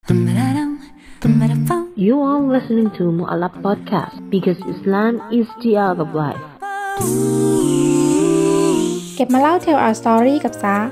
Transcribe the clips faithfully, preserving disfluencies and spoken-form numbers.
You are listening to Mu'alaf Podcast because Islam is the art of life. เก็บมาเล่า Tell Our Story กับซะ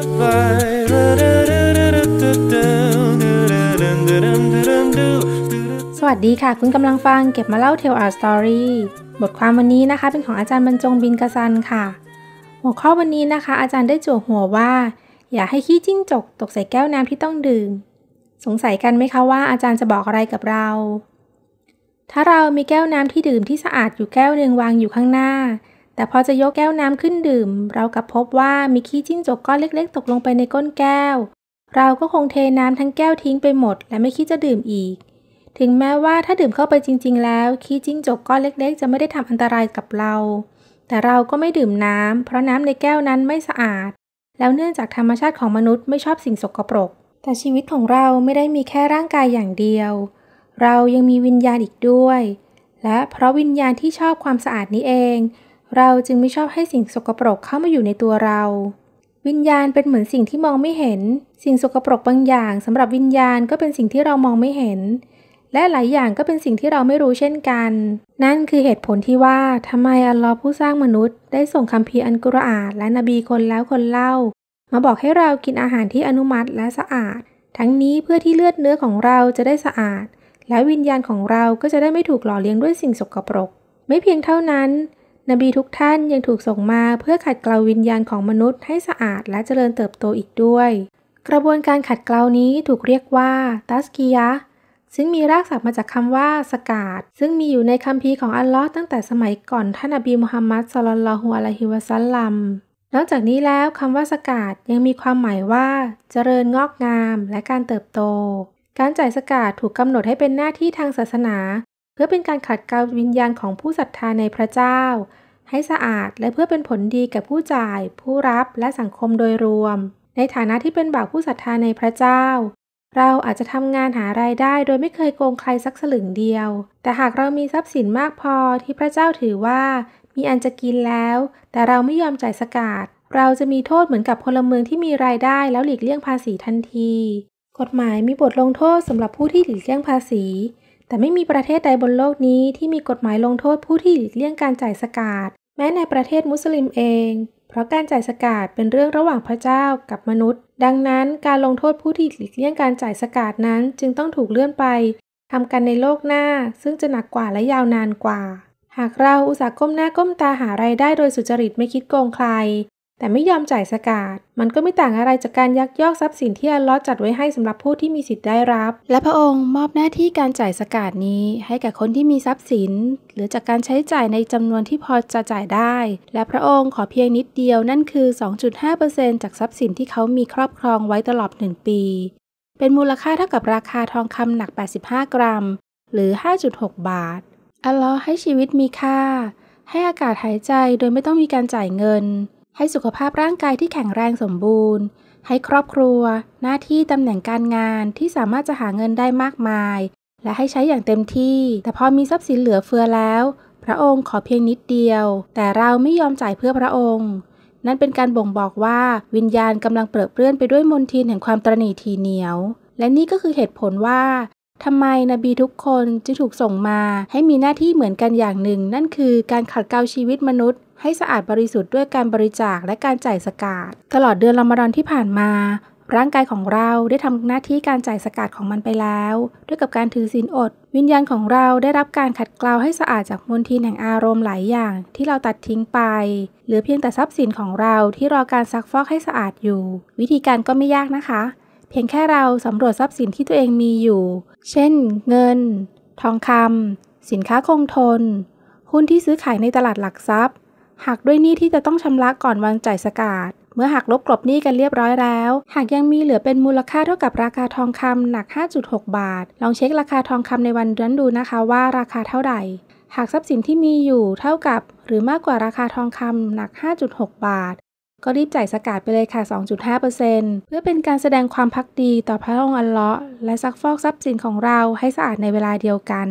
สวัสดีค่ะคุณกำลังฟังเก็บมาเล่า Tell Our Story บทความวันนี้นะคะเป็นของอาจารย์บรรจงบินกษันค่ะหัวข้อวันนี้นะคะอาจารย์ได้จั่วหัวว่าอย่าให้ขี้จิ้งจกตกใส่แก้วน้ำที่ต้องดื่มสงสัยกันไหมคะว่าอาจารย์จะบอกอะไรกับเราถ้าเรามีแก้วน้ำที่ดื่มที่สะอาดอยู่แก้วหนึ่งวางอยู่ข้างหน้าแต่พอจะยกแก้วน้ำขึ้นดื่มเรากลับพบว่ามีขี้จิ้งจกก้อนเล็กๆตกลงไปในก้นแก้วเราก็คงเทน้ำทั้งแก้วทิ้งไปหมดและไม่คิดจะดื่มอีกถึงแม้ว่าถ้าดื่มเข้าไปจริงๆแล้วขี้จิ้งจกก้อนเล็กๆจะไม่ได้ทำอันตรายกับเราแต่เราก็ไม่ดื่มน้ำเพราะน้ำในแก้วนั้นไม่สะอาดแล้วเนื่องจากธรรมชาติของมนุษย์ไม่ชอบสิ่งสกปรกแต่ชีวิตของเราไม่ได้มีแค่ร่างกายอย่างเดียวเรายังมีวิญญาณอีกด้วยและเพราะวิญญาณที่ชอบความสะอาดนี้เองเราจึงไม่ชอบให้สิ่งสกปรกเข้ามาอยู่ในตัวเราวิญญาณเป็นเหมือนสิ่งที่มองไม่เห็นสิ่งสกปรกบางอย่างสำหรับวิญญาณก็เป็นสิ่งที่เรามองไม่เห็นและหลายอย่างก็เป็นสิ่งที่เราไม่รู้เช่นกันนั่นคือเหตุผลที่ว่าทำไมอัลลอฮ์ผู้สร้างมนุษย์ได้ส่งคัมภีร์อัลกุรอานและนบีคนแล้วคนเล่ามาบอกให้เรากินอาหารที่อนุมัติและสะอาดทั้งนี้เพื่อที่เลือดเนื้อของเราจะได้สะอาดและวิญญาณของเราก็จะได้ไม่ถูกหล่อเลี้ยงด้วยสิ่งสกปรกไม่เพียงเท่านั้นนบีทุกท่านยังถูกส่งมาเพื่อขัดเกลาวิญญาณของมนุษย์ให้สะอาดและเจริญเติบโตอีกด้วยกระบวนการขัดเกลานี้ถูกเรียกว่าตัสกียะห์ซึ่งมีรากศัพท์มาจากคำว่าสกาดซึ่งมีอยู่ในคัมภีร์ของอัลลอฮ์ตั้งแต่สมัยก่อนท่านนบีมุฮัมมัดศ็อลลัลลอฮุอะลัยฮิวะซัลลัมนอกจากนี้แล้วคำว่าสกาดยังมีความหมายว่าเจริญงอกงามและการเติบโตการจ่ายสกาดถูกกำหนดให้เป็นหน้าที่ทางศาสนาเพื่อเป็นการขัดเกลาวิญญาณของผู้ศรัทธาในพระเจ้าให้สะอาดและเพื่อเป็นผลดีแก่ผู้จ่ายผู้รับและสังคมโดยรวมในฐานะที่เป็นบ่าวผู้ศรัทธาในพระเจ้าเราอาจจะทำงานหารายได้โดยไม่เคยโกงใครสักสลึงเดียวแต่หากเรามีทรัพย์สินมากพอที่พระเจ้าถือว่ามีอันจะกินแล้วแต่เราไม่ยอมจ่ายสกาดเราจะมีโทษเหมือนกับพลเมืองที่มีรายได้แล้วหลีกเลี่ยงภาษีทันทีกฎหมายมีบทลงโทษสำหรับผู้ที่หลีกเลี่ยงภาษีแต่ไม่มีประเทศใดบนโลกนี้ที่มีกฎหมายลงโทษผู้ที่หลีกเลี่ยงการจ่ายสกาดแม้ในประเทศมุสลิมเองเพราะการจ่ายสกาดเป็นเรื่องระหว่างพระเจ้ากับมนุษย์ดังนั้นการลงโทษผู้ที่หลีกเลี่ยงการจ่ายสกาดนั้นจึงต้องถูกเลื่อนไปทำกันในโลกหน้าซึ่งจะหนักกว่าและยาวนานกว่าหากเราอุตส่าห์ก้มหน้าก้มตาหารายได้โดยสุจริตไม่คิดโกงใครแต่ไม่ยอมจ่ายสกาดมันก็ไม่ต่างอะไรจากการยักยอกทรัพย์สินที่อัลเลาะห์จัดไว้ให้สำหรับผู้ที่มีสิทธิ์ได้รับและพระองค์มอบหน้าที่การจ่ายสกาดนี้ให้แก่คนที่มีทรัพย์สินหรือจากการใช้จ่ายในจำนวนที่พอจะจ่ายได้และพระองค์ขอเพียงนิดเดียวนั่นคือ สองจุดห้าเปอร์เซ็นต์ จากทรัพย์สินที่เขามีครอบครองไว้ตลอดหนึ่งปีเป็นมูลค่าเท่ากับราคาทองคำหนักแปดสิบห้ากรัมหรือ ห้าจุดหก บาทอัลเลาะห์ให้ชีวิตมีค่าให้อากาศหายใจโดยไม่ต้องมีการจ่ายเงินให้สุขภาพร่างกายที่แข็งแรงสมบูรณ์ให้ครอบครัวหน้าที่ตำแหน่งการงานที่สามารถจะหาเงินได้มากมายและให้ใช้อย่างเต็มที่แต่พอมีทรัพย์สินเหลือเฟือแล้วพระองค์ขอเพียงนิดเดียวแต่เราไม่ยอมจ่ายเพื่อพระองค์นั่นเป็นการบ่งบอกว่าวิญญาณกำลังเปรอะเปื้อนไปด้วยมลทินแห่งความตระหนี่ทีเหนียวและนี่ก็คือเหตุผลว่าทำไมนบีทุกคนจึงถูกส่งมาให้มีหน้าที่เหมือนกันอย่างหนึ่งนั่นคือการขัดเกลาชีวิตมนุษย์ให้สะอาดบริสุทธิ์ด้วยการบริจาคและการจ่ายสกาดตลอดเดือนรอมฎอนที่ผ่านมาร่างกายของเราได้ทำหน้าที่การจ่ายสกาดของมันไปแล้วด้วยกับการถือศีลอดวิญญาณของเราได้รับการขัดเกลาให้สะอาดจากมลทินแห่งอารมณ์หลายอย่างที่เราตัดทิ้งไปเหลือเพียงแต่ทรัพย์สินของเราที่รอการซักฟอกให้สะอาดอยู่วิธีการก็ไม่ยากนะคะเพียงแค่เราสำรวจทรัพย์สินที่ตัวเองมีอยู่เช่นเงินทองคำสินค้าคงทนหุ้นที่ซื้อขายในตลาดหลักทรัพย์หักด้วยหนี้ที่จะต้องชำระก่อนวันจ่ายสกาดเมื่อหักลบกลบหนี้กันเรียบร้อยแล้วหากยังมีเหลือเป็นมูลค่าเท่ากับราคาทองคำหนัก ห้าจุดหก บาทลองเช็คราคาทองคำในวันนั้นดูนะคะว่าราคาเท่าไหร่หากทรัพย์สินที่มีอยู่เท่ากับหรือมากกว่าราคาทองคำหนัก ห้าจุดหก บาทก็รีบจ่ายสกาดไปเลยค่ะ สองจุดห้าเปอร์เซ็นต์ เพื่อเป็นการแสดงความภักดีต่อพระองค์อัลเลาะห์และซักฟอกทรัพย์สินของเราให้สะอาดในเวลาเดียวกัน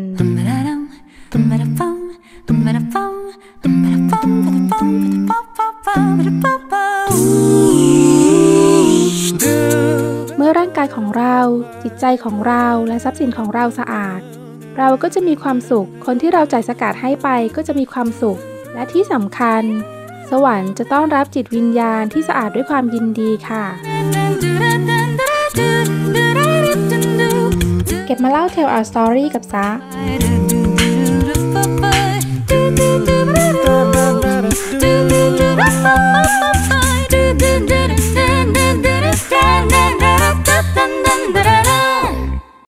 เมื่อร่างกายของเราจิตใจของเราและทรัพย์สินของเราสะอาดเราก็จะมีความสุขคนที่เราจ่ายสกาดให้ไปก็จะมีความสุขและที่สำคัญสวรรค์จะต้อนรับจิตวิญญาณที่สะอาดด้วยความยินดีค่ะเก็บมาเล่า Tell Our Story กับซะ